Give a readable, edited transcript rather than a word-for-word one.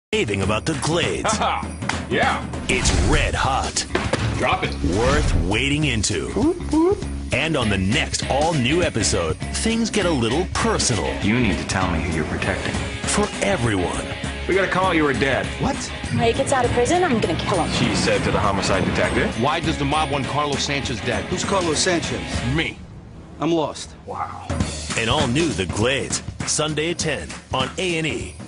raving about the Glades. Haha, yeah. It's red hot. Drop it. Worth wading into. And on the next all-new episode, things get a little personal. You need to tell me who you're protecting. For everyone. We got a call you were dead. What? When he gets out of prison, I'm gonna kill him. She said to the homicide detective. Why does the mob want Carlos Sanchez dead? Who's Carlos Sanchez? Me. I'm lost. Wow. And all new The Glades, Sunday at 10 on A&E.